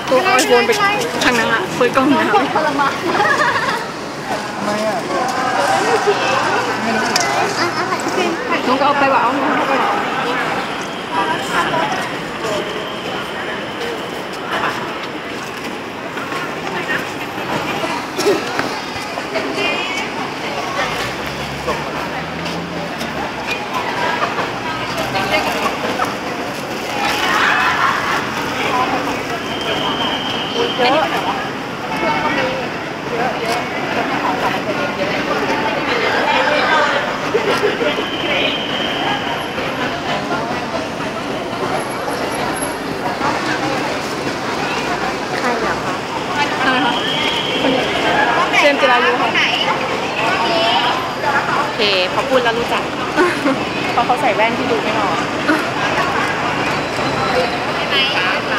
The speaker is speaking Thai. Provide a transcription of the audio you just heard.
ตัวไอโฟนไปทางนั้นอะเปิดกล้องนะครับทำไมอ่ะน้องก็เอาไปว่าเอาน้องเอาไปว่าเยอะเจมส์จิรายุค่ะโอเคพอพูดแล้วรู้จักเพราะเขาใส่แว่นที่ดูไม่ออก